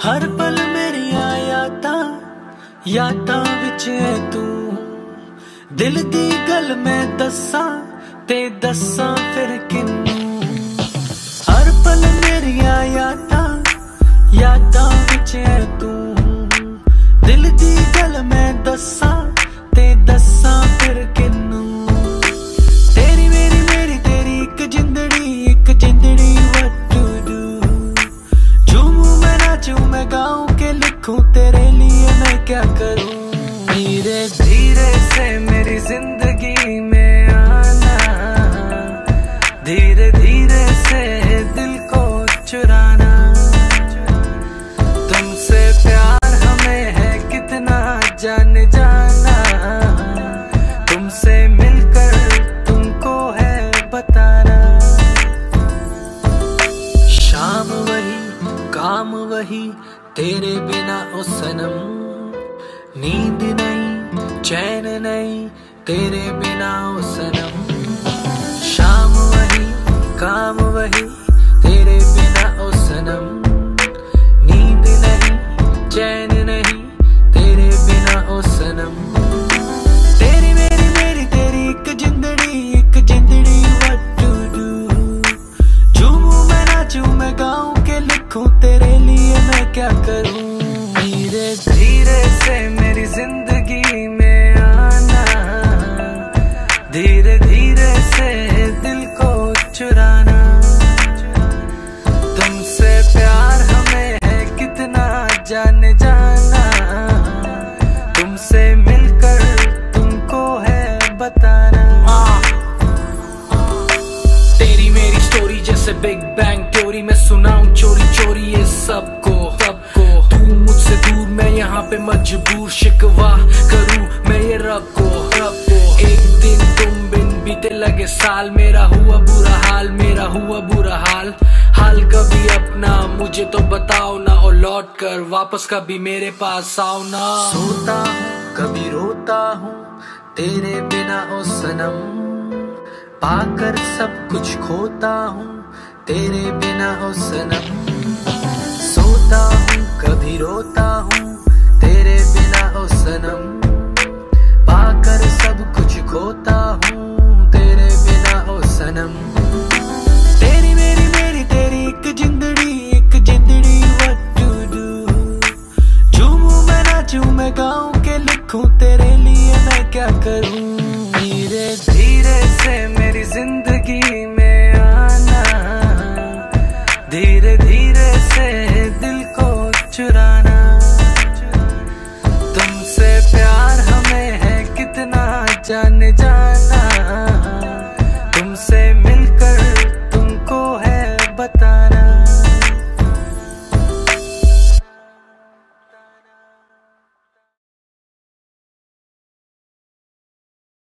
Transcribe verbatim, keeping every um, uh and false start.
हर पल मेरिया यादां यादां विच है तू। दिल दी गल मैं दस्सां ते दस्सां फिर किनू। हर पल मेरिया यादां यादां विच है तू। दिल दी गल मैं दस्सां ते दस्सां फिर किनू। तेरी मेरी मेरी तेरी इक जिंदड़ी इक जिंदड़ी what to do। झूमूं मैं नाचूं मैं गाऊं के लिखूं तेरे लिए मैं क्या करूं। धीरे धीरे से मेरी जिंदगी में आना, धीरे धीरे से दिल को चुराना। तुमसे प्यार हमें है कितना जान जाना। तुमसे मिलकर तुमको है बताना। शाम वही काम वही तेरे बिना ओ सनम। नींद नहीं चैन नहीं तेरे बिना ओ सनम। शाम वही काम वही तेरे बिना ओ सनम। नींद नहीं चैन नहीं तेरे बिना ओ सनम। तेरी मेरी मेरी तेरी एक जिंदड़ी एक जिंदड़ी what to do। झूमूं मैं नाचूं मैं गाऊं के लिखूं तेरे लिए मैं क्या करूं। धीरे धीरे से मेरी जिंदगी में आना, धीरे धीरे से दिल को चुराना। तुमसे प्यार हमें है कितना जान जाना। तुमसे मिलकर तुमको है बताना। तेरी मेरी स्टोरी जैसे बिग बैंग थ्योरी मैं सुनाऊं चोरी चोरी ये सबको सबको। तू मुझसे दूर मैं यहाँ पे मजबूर शिकवा करूं मैं ये रब को रब को। एक दिन तुम बिन बीते लगे साल मेरा हुआ बुरा हाल मेरा हुआ बुरा हाल। हाल कभी अपना मुझे तो बताओ ना और लौट कर वापस कभी मेरे पास आओ ना। सोता हूँ कभी रोता हूँ तेरे बिना ओ सनम। पाकर सब कुछ खोता हूँ तेरे बिना ओ सनम। सोता हूँ कभी रोता हूँ तेरे बिना ओ सनम। पाकर सब कुछ खोता हूँ तेरे बिना ओ सनम। तेरी मेरी मेरी तेरी एक जिंदड़ी एक जिंदड़ी what to do। झूमूं मैं नाचूं मैं गाऊं के लिखूं तेरे लिए मैं क्या करूं। धीरे धीरे से मेरी जिंदगी में आना, धीरे धीरे से दिल को चुराना। तुमसे प्यार हमें है कितना जान जाना।